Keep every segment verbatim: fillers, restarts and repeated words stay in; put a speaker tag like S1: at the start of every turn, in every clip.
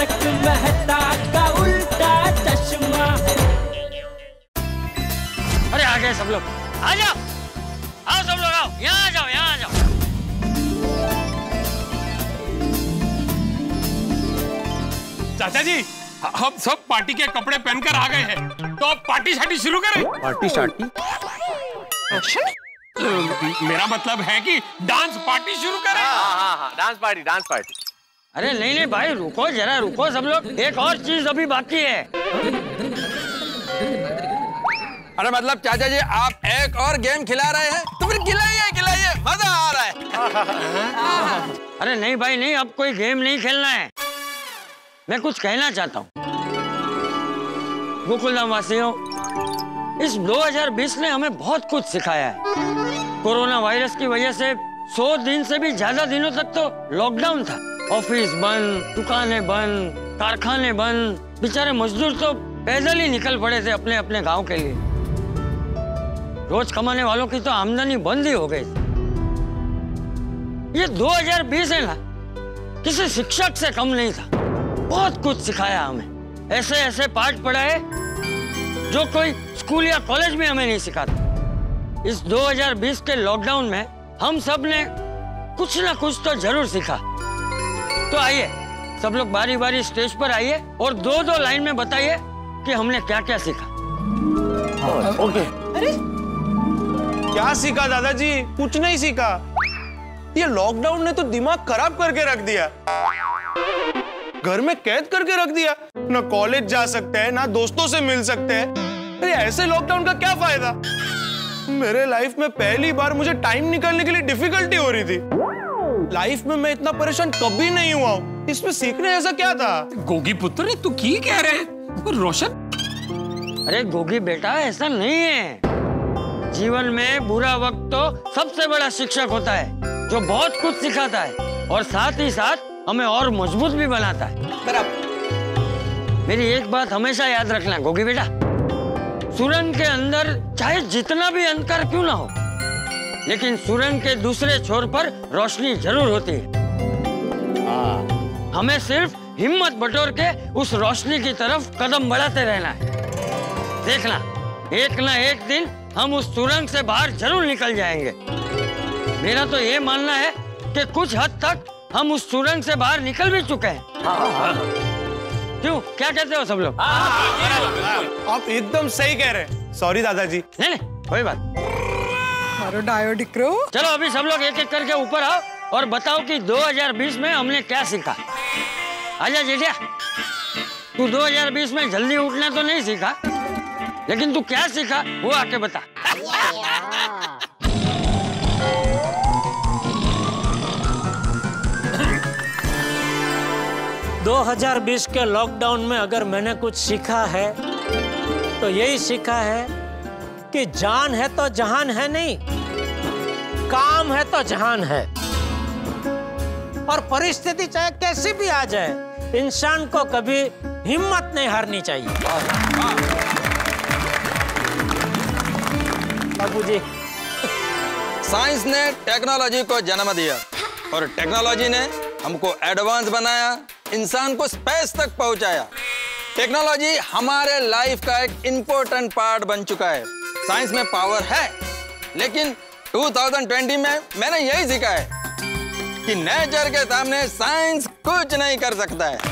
S1: तारक मेहता का उल्टा चश्मा।
S2: अरे आ गए सब लोग, आ जाओ, आओ सब लोग, आओ यहाँ आ जाओ, यहाँ आ जाओ।
S3: चाचा जी, हम सब पार्टी के कपड़े पहनकर आ गए हैं, तो अब पार्टी शार्टी शुरू करें।
S4: पार्टी शार्टी?
S3: मेरा मतलब है कि डांस पार्टी शुरू करें।
S4: हाँ हाँ हाँ, डांस पार्टी, डांस पार्टी।
S2: अरे नहीं नहीं भाई, रुको जरा, रुको सब लोग, एक और चीज अभी बाकी है।
S4: अरे मतलब चाचा जी आप एक और गेम खिला रहे हैं, तो फिर खिलाइए खिलाइए, मजा आ रहा है।
S2: अरे नहीं भाई नहीं, अब कोई गेम नहीं खेलना है। मैं कुछ कहना चाहता हूँ गोकुलधाम वासियों, इस दो हज़ार बीस ने हमें बहुत कुछ सिखाया है। कोरोना वायरस की वजह से सौ दिन से भी ज्यादा दिनों तक तो लॉकडाउन था। ऑफिस बंद, दुकानें बंद, कारखाने बंद, बेचारे मजदूर तो पैदल ही निकल पड़े थे अपने अपने गांव के लिए। रोज कमाने वालों की तो आमदनी बंद ही हो गई। ये दो हज़ार बीस है ना, किसी शिक्षक से कम नहीं था। बहुत कुछ सिखाया हमें, ऐसे ऐसे पाठ पढ़ाए जो कोई स्कूल या कॉलेज में हमें नहीं सिखाता। इस दो हज़ार बीस के लॉकडाउन में हम सब ने कुछ ना कुछ तो जरूर सीखा। तो आइए सब लोग बारी बारी स्टेज पर आइए और दो दो लाइन में बताइए कि हमने क्या क्या सीखा।
S4: ओके।
S5: अरे
S6: क्या सीखा दादाजी? कुछ नहीं सीखा। ये लॉकडाउन ने तो दिमाग खराब करके रख दिया, घर में कैद करके रख दिया। ना कॉलेज जा सकते हैं, ना दोस्तों से मिल सकते हैं। अरे ऐसे लॉकडाउन का क्या फायदा? मेरे लाइफ में पहली बार मुझे टाइम निकालने के लिए डिफिकल्टी हो रही थी। लाइफ में मैं इतना परेशान कभी नहीं हुआ हूँ। इसमें सीखने ऐसा क्या था?
S3: गोगी पुत्र, तू की कह रहे हैं? रोशन,
S2: अरे गोगी बेटा, ऐसा नहीं है। जीवन में बुरा वक्त तो सबसे बड़ा शिक्षक होता है, जो बहुत कुछ सिखाता है और साथ ही साथ हमें और मजबूत भी बनाता है। बराबर। मेरी एक बात हमेशा याद रखना गोगी बेटा, सुरंग के अंदर चाहे जितना भी अंधकार क्यों ना हो, लेकिन सुरंग के दूसरे छोर पर रोशनी जरूर होती है। हमें सिर्फ हिम्मत बटोर के उस रोशनी की तरफ कदम बढ़ाते रहना है। देखना, एक ना एक दिन हम उस सुरंग से बाहर जरूर निकल जाएंगे। मेरा तो ये मानना है कि कुछ हद तक हम उस सुरंग से बाहर निकल भी चुके हैं। क्यों, क्या कहते हो सब लोग?
S6: आप एकदम सही कह रहे हैं। सॉरी दादाजी।
S2: नहीं नहीं, कोई बात।
S5: मारो डायो डिक्रो।
S2: चलो अभी सब लोग एक एक करके ऊपर आओ और बताओ कि दो हज़ार बीस में हमने क्या सीखा। आजा जेठिया, तू दो हज़ार बीस में जल्दी उठना तो नहीं सीखा, लेकिन तू क्या सीखा वो आके बता।
S7: दो हज़ार बीस के लॉकडाउन में अगर मैंने कुछ सीखा है तो यही सीखा है कि जान है तो जहान है नहीं, काम है तो जहान है। और परिस्थिति चाहे कैसी भी आ जाए, इंसान को कभी हिम्मत नहीं हारनी चाहिए। बाबूजी,
S4: साइंस ने टेक्नोलॉजी को जन्म दिया और टेक्नोलॉजी ने हमको एडवांस बनाया, इंसान को स्पेस तक पहुंचाया। टेक्नोलॉजी हमारे लाइफ का एक इम्पोर्टेंट पार्ट बन चुका है। साइंस में पावर है, लेकिन दो हज़ार बीस में मैंने यही सीखा है कि नेचर के सामने साइंस कुछ नहीं कर सकता है।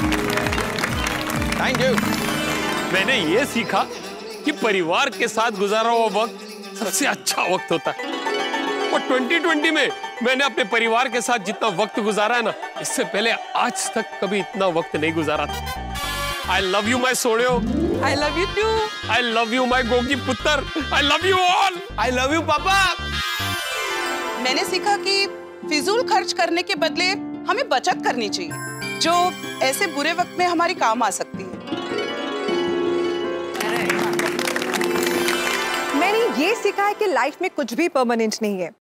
S4: Thank you.
S3: मैंने ये सीखा कि परिवार के साथ गुजारा हुआ वक्त सबसे अच्छा वक्त होता है। और दो हज़ार बीस में मैंने अपने परिवार के साथ जितना वक्त गुजारा है ना, इससे पहले आज तक कभी इतना वक्त नहीं गुजारा था। I love you my सोड़ियो।
S5: I love you too।
S3: I love you my Gogi पुत्र। I love you all।
S6: I love you पापा।
S5: मैंने सीखा कि फिजूल खर्च करने के बदले हमें बचत करनी चाहिए, जो ऐसे बुरे वक्त में हमारी काम आ सकती है।
S8: मैंने ये सीखा है कि लाइफ में कुछ भी परमानेंट नहीं है।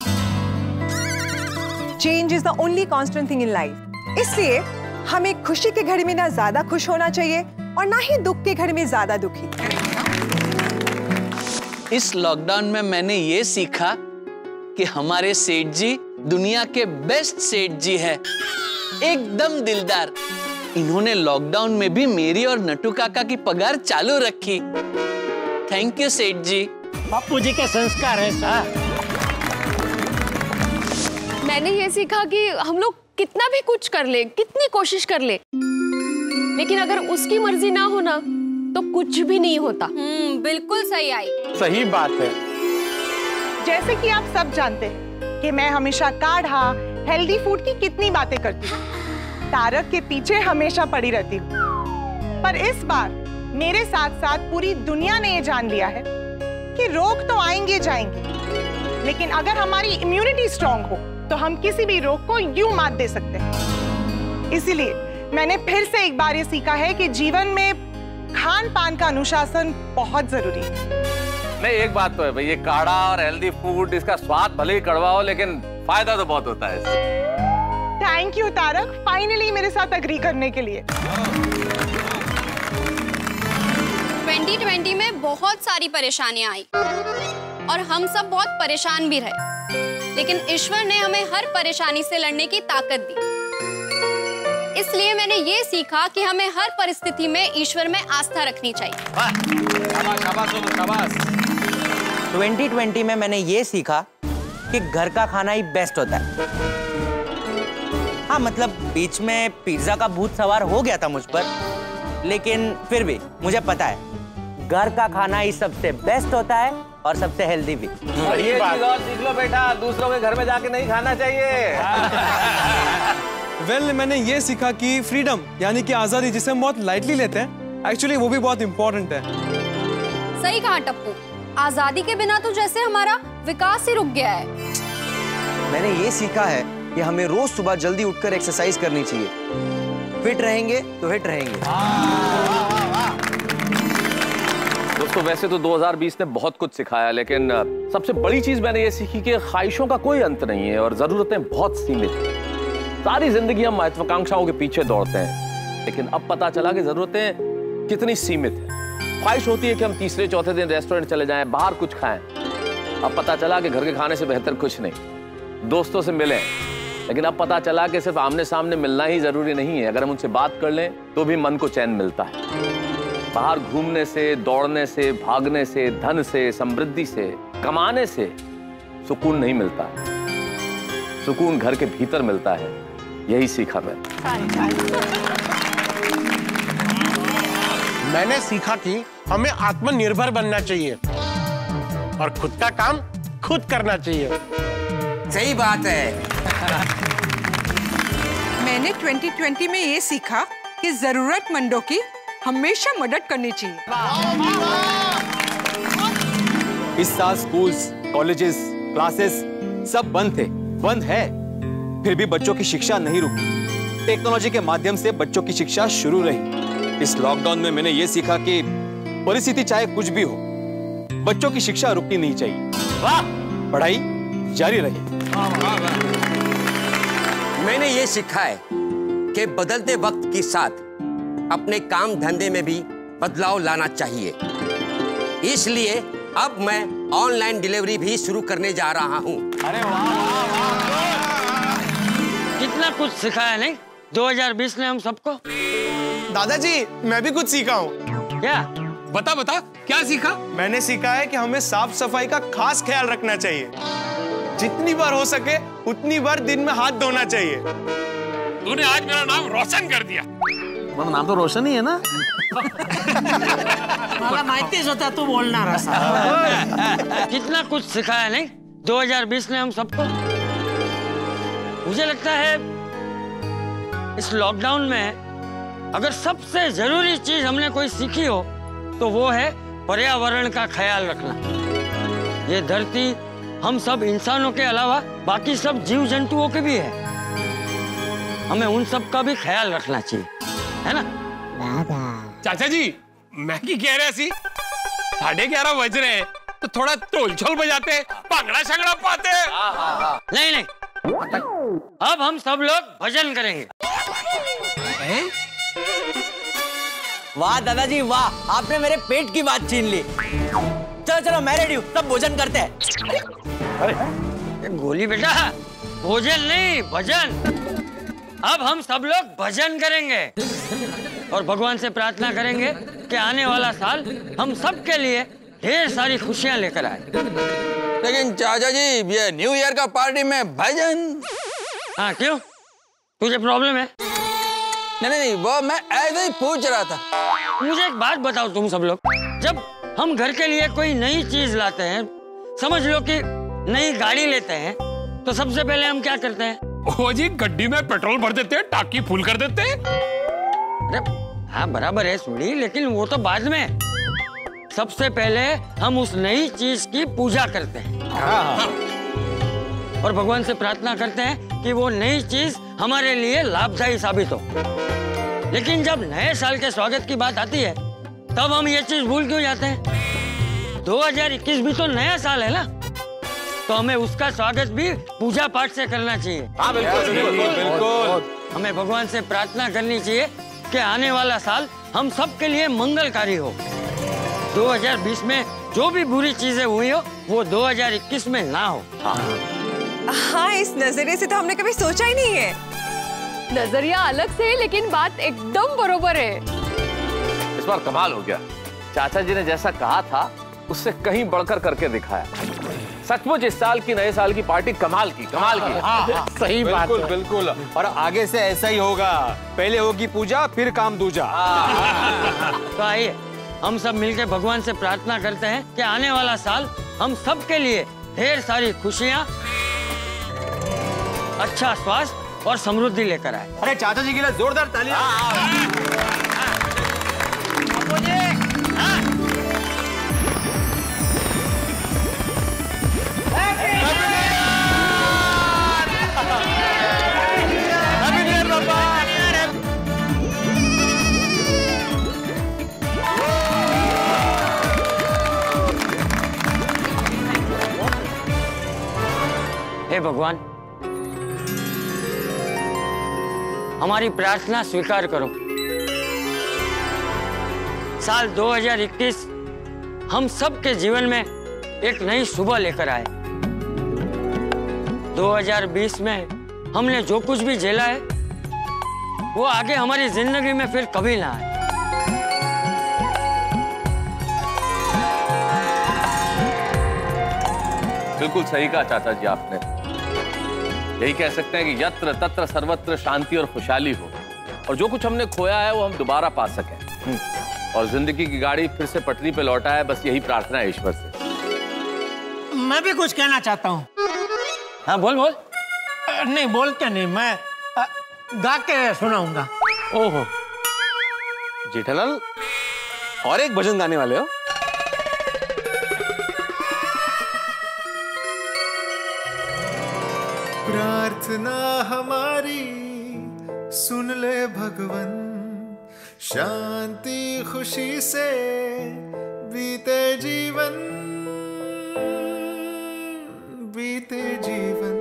S8: Change is the only constant thing in life. इसलिए हमें खुशी के घड़ी में ना ज्यादा खुश होना चाहिए और ना ही दुख के घड़ी में ज्यादा दुखी।
S9: इस लॉकडाउन में मैंने ये सीखा कि हमारे सेठ जी दुनिया के बेस्ट सेठ जी हैं, एकदम दिलदार। इन्होंने लॉकडाउन में भी मेरी और नटू काका की पगार चालू रखी। थैंक यू सेठ जी।
S7: बापू जी के संस्कार है साहब।
S10: मैंने ये सीखा कि हम लोग कितना भी कुछ कर ले, कितनी कोशिश कर ले, लेकिन अगर उसकी मर्जी ना होना तो कुछ भी नहीं होता।
S11: हम्म, बिल्कुल सही आई।
S6: सही बात है।
S8: जैसे कि आप सब जानते हैं कि मैं हमेशा काढ़ा, हेल्दी फूड की कितनी बातें करती हूँ, तारक के पीछे हमेशा पड़ी रहती हूँ। पर इस बार मेरे साथ साथ पूरी दुनिया ने ये जान लिया है कि रोग तो आएंगे जाएंगे, लेकिन अगर हमारी इम्यूनिटी स्ट्रांग हो तो हम किसी भी रोग को यूं मात दे सकते हैं। इसीलिए मैंने फिर से एक बार ये सीखा है कि जीवन में खान पान का अनुशासन बहुत जरूरी है।
S12: नहीं, एक बात तो है भाई, ये काढ़ा और हेल्दी फूड, इसका स्वाद भले ही कड़वा हो लेकिन फायदा तो बहुत होता है इससे।
S8: थैंक यू तारक, फाइनली मेरे साथ अग्री करने के लिए।
S11: ट्वेंटी ट्वेंटी में बहुत सारी परेशानियां आई और हम सब बहुत परेशान भी रहे, लेकिन ईश्वर ने हमें हर परेशानी से लड़ने की ताकत दी। इसलिए मैंने ये सीखा कि हमें हर परिस्थिति में ईश्वर में आस्था रखनी चाहिए।
S12: शाबाश, शाबाश, शाबाश।
S13: ट्वेंटी ट्वेंटी में मैंने ये सीखा कि घर का खाना ही बेस्ट होता है। हाँ, मतलब बीच में पिज्जा का भूत सवार हो गया था मुझ पर, लेकिन फिर भी मुझे पता है घर का खाना ही सबसे बेस्ट होता है और सबसे हेल्दी भी।
S12: और ये चीज और सीख लो बेटा, दूसरों के घर में जाके नहीं खाना चाहिए।
S6: वेल well, मैंने ये सीखा कि फ्रीडम यानी कि आजादी, जिसे हम बहुत लाइटली लेते हैं, एक्चुअली वो भी बहुत इंपॉर्टेंट है।
S11: सही कहा टप्पू, आजादी के बिना तो जैसे हमारा विकास ही रुक गया है।
S13: मैंने ये सीखा है कि हमें रोज सुबह जल्दी उठकर एक्सरसाइज करनी चाहिए। फिट रहेंगे तो हिट रहेंगे।
S12: दोस्तों, वैसे तो दो हज़ार बीस ने बहुत कुछ सिखाया, लेकिन सबसे बड़ी चीज मैंने ये सीखी कि ख्वाहिशों का कोई अंत नहीं है और जरूरतें बहुत सीमित हैं। सारी जिंदगी हम महत्वाकांक्षाओं के पीछे दौड़ते हैं, लेकिन अब पता चला कि जरूरतें कितनी सीमित हैं। ख्वाहिश होती है कि हम तीसरे चौथे दिन रेस्टोरेंट चले जाएं, बाहर कुछ खाएं। अब पता चला कि घर के खाने से बेहतर कुछ नहीं। दोस्तों से मिलें, लेकिन अब पता चला कि सिर्फ आमने सामने मिलना ही जरूरी नहीं है। अगर हम उनसे बात कर लें तो भी मन को चैन मिलता है। बाहर घूमने से, दौड़ने से, भागने से, धन से, समृद्धि से, कमाने से सुकून नहीं मिलता। सुकून घर के भीतर मिलता है। यही सीखा मैं।
S6: मैंने सीखा कि हमें आत्मनिर्भर बनना चाहिए और खुद का काम खुद करना चाहिए।
S13: सही बात है।
S8: मैंने ट्वेंटी ट्वेंटी में ये सीखा कि जरूरतमंदों की हमेशा मदद करनी चाहिए।
S14: इस साल स्कूल्स, कॉलेजेस, क्लासेस सब बंद थे, बंद है, फिर भी बच्चों की शिक्षा नहीं रुकी। टेक्नोलॉजी के माध्यम से बच्चों की शिक्षा शुरू रही। इस लॉकडाउन में मैंने ये सीखा कि परिस्थिति चाहे कुछ भी हो, बच्चों की शिक्षा रुकनी नहीं चाहिए। वाह, पढ़ाई जारी रहे।
S13: मैंने ये सीखा है कि बदलते वक्त के साथ अपने काम धंधे में भी बदलाव लाना चाहिए। इसलिए अब मैं ऑनलाइन डिलीवरी भी शुरू करने जा रहा हूँ।
S12: अरे वाह,
S2: कितना कुछ सिखाया नहीं दो हज़ार बीस ने हम सबको।
S6: दादाजी, मैं भी कुछ सीखा हूँ।
S2: क्या?
S3: बता बता, क्या सीखा?
S6: मैंने सीखा है कि हमें साफ सफाई का खास ख्याल रखना चाहिए। जितनी बार हो सके उतनी बार दिन में हाथ धोना चाहिए।
S3: तूने आज मेरा नाम रोशन कर दिया।
S15: मेरा नाम तो रोशन ही है ना।
S7: मला माहितीच होता तू बोलणार असा।
S2: कितना कुछ सिखाया नहीं दो हज़ार बीस ने हम सबको। मुझे लगता है इस लॉकडाउन में अगर सबसे जरूरी चीज हमने कोई सीखी हो तो वो है पर्यावरण का ख्याल रखना। ये धरती हम सब इंसानों के अलावा बाकी सब जीव जंतुओं के भी है। हमें उन सब का भी ख्याल रखना चाहिए, है ना?
S3: चाचा जी, मैं की कह रहे सी साढ़े ग्यारह बज रहे हैं तो थोड़ा ढोल छोल बजाते, भांगड़ा शंगड़ा पाते।
S2: नहीं नहीं, अब हम सब लोग भजन करेंगे।
S13: वाह दादाजी वाह, आपने मेरे पेट की बात छीन ली। चलो चलो, मैं रेडी हूँ, सब भोजन करते हैं।
S2: अरे गोली बेटा, भोजन नहीं भजन। अब हम सब लोग भजन करेंगे और भगवान से प्रार्थना करेंगे कि आने वाला साल हम सब के लिए ढेर सारी खुशियां लेकर आए।
S4: लेकिन चाचा जी, ये न्यू ईयर का पार्टी में भजन?
S2: हाँ, क्यों? तुझे प्रॉब्लम है?
S4: नहीं नहीं, वो मैं ऐसे ही पूछ रहा था।
S2: मुझे एक बात बताओ तुम सब लोग, जब हम घर के लिए कोई नई चीज लाते हैं, समझ लो कि नई गाड़ी लेते हैं, तो सबसे पहले हम क्या करते हैं?
S3: ओ जी, गड्डी में पेट्रोल भर देते हैं, टाकी फुल कर देते हैं।
S2: अरे हाँ, बराबर है सुनी, लेकिन वो तो बाद में। सबसे पहले हम उस नई चीज की पूजा करते हैं। हाँ। और भगवान से प्रार्थना करते हैं कि वो नई चीज हमारे लिए लाभदायी साबित हो। लेकिन जब नए साल के स्वागत की बात आती है, तब हम ये चीज भूल क्यों जाते हैं? दो हज़ार इक्कीस भी तो नया साल है ना, तो हमें उसका स्वागत भी पूजा पाठ से करना चाहिए।
S14: हाँ, बिल्कुल, बिल्कुल, बिल्कुल।
S2: हमें भगवान से प्रार्थना करनी चाहिए कि आने वाला साल हम सब के लिए मंगलकारी हो। दो हज़ार बीस में जो भी बुरी चीजें हुई हो, वो दो हज़ार इक्कीस में ना हो।
S16: हाँ, इस नजरिए से तो हमने कभी सोचा ही नहीं है।
S10: नजरिया अलग से है, लेकिन बात एकदम बरोबर है।
S12: इस बार कमाल हो गया। चाचा जी ने जैसा कहा था उससे कहीं बढ़कर करके दिखाया। सचमुच इस साल की नए साल की पार्टी कमाल की, कमाल की।
S14: हाँ, हाँ,
S12: सही बात
S14: बिल्कुल,
S12: है।
S14: बिल्कुल। और आगे से ऐसा ही होगा, पहले होगी पूजा, फिर काम दूजा।
S2: तो आइए हम सब मिलकर भगवान से प्रार्थना करते हैं कि आने वाला साल हम सब के लिए ढेर सारी खुशियाँ, अच्छा स्वास्थ्य और समृद्धि लेकर आए।
S14: अरे चाचा जी के लिए जोरदार तालियां।
S2: हे भगवान, हमारी प्रार्थना स्वीकार करो। साल दो हज़ार इक्कीस हम सब के जीवन में एक नई सुबह लेकर आए। दो हज़ार बीस में हमने जो कुछ भी झेला है, वो आगे हमारी जिंदगी में फिर कभी ना आए।
S12: बिल्कुल सही कहा चाचा जी आपने। यही कह सकते हैं कि यत्र तत्र सर्वत्र शांति और खुशहाली हो, और जो कुछ हमने खोया है वो हम दोबारा पा सकें, और जिंदगी की गाड़ी फिर से पटरी पे लौटा है। बस यही प्रार्थना है ईश्वर से।
S7: मैं भी कुछ कहना चाहता हूँ।
S2: हाँ, बोल बोल।
S7: नहीं, बोल के नहीं, मैं आ, गा के सुनाऊंगा।
S14: ओहो, जेठालाल और एक भजन गाने वाले हो?
S17: प्रार्थना हमारी सुन ले भगवन, शांति खुशी से बीते जीवन, बीते जीवन।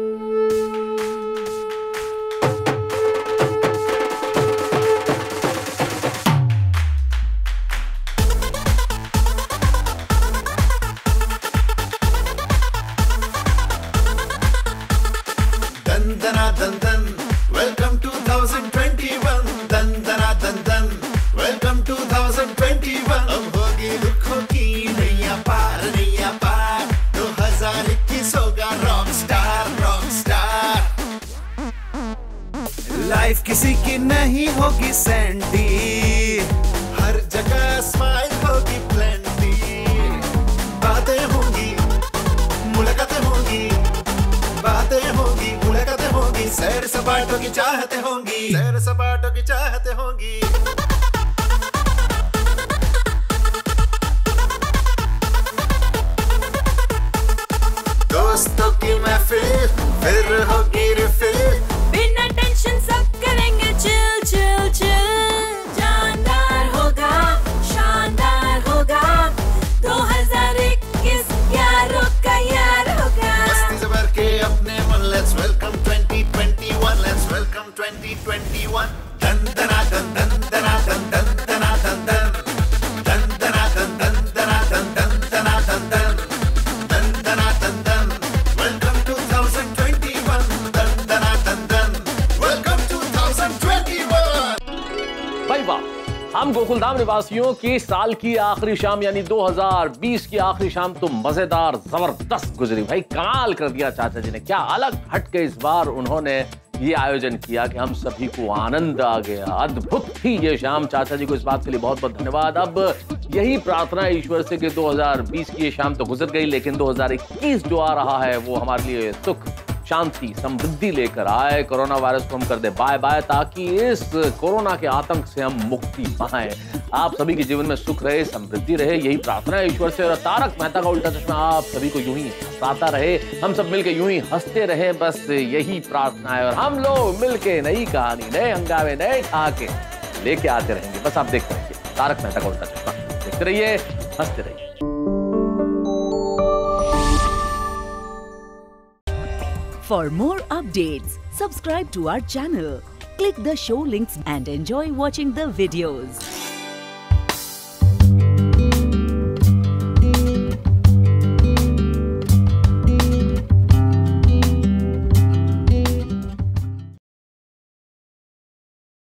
S17: दन दन दन, welcome to thousand twenty one. दन दना दन दन, welcome to thousand twenty one. अब होगी दुखों की नैया पार, नैया पार। दो हज़ार इक्कीस होगा rock star, rock star. Life किसी की नहीं होगी सैंडी, हर जगह स्माइल होगी प्लेंटी। बातें होंगी, मुलाकातें होंगी, बातें होंगी, मुलाकातें होंगी, सैर सपाटों की चाहते होंगी, सैर सपाटों की चाहते होंगी। दोस्तों की महफिल फिर होगी रिफिल,
S1: बिना टेंशन सब करेंगे चिल चिल चिल। जानदार होगा, शानदार होगा, दो हज़ार इक्कीस यारों का यार होगा।
S17: मस्ती से भर के अपने मन, let's welcome twenty twenty one, let's welcome twenty twenty one. दन दना दन दन
S12: भाई वाह, हम गोकुलधाम निवासियों की साल की आखिरी शाम यानी दो हज़ार बीस की आखिरी शाम तो मजेदार जबरदस्त गुजरी। भाई कमाल कर दिया चाचा जी ने, क्या अलग हट के इस बार उन्होंने ये आयोजन किया कि हम सभी को आनंद आ गया। अद्भुत थी ये शाम, चाचा जी को इस बात के लिए बहुत बहुत धन्यवाद। अब यही प्रार्थना है ईश्वर से कि दो हज़ार बीस की ये शाम तो गुजर गई, लेकिन दो हज़ार इक्कीस जो आ रहा है वो हमारे लिए सुख शांति समृद्धि लेकर आए, कोरोना वायरस को हम कर दे बाय बाय, ताकि इस कोरोना के आतंक से हम मुक्ति पाएं। आप सभी के जीवन में सुख रहे, समृद्धि रहे, यही प्रार्थना है ईश्वर से। और तारक मेहता का उल्टा चश्मा आप सभी को यूं ही हंसाता रहे, हम सब मिलके यूं ही हंसते रहे, बस यही प्रार्थना है। और हम लोग मिलके नई कहानी, नए हंगामे, नए ठहाके लेके आते रहेंगे। बस आप देखते रहिए तारक मेहता का उल्टा चश्मा, देखते रहिए, हंसते रहिए।
S18: For more updates, subscribe to our channel, click the show links and enjoy watching the videos.